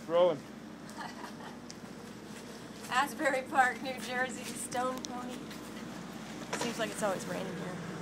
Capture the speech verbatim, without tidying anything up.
throwing. Asbury Park, New Jersey, stone pony. Seems like it's always raining here.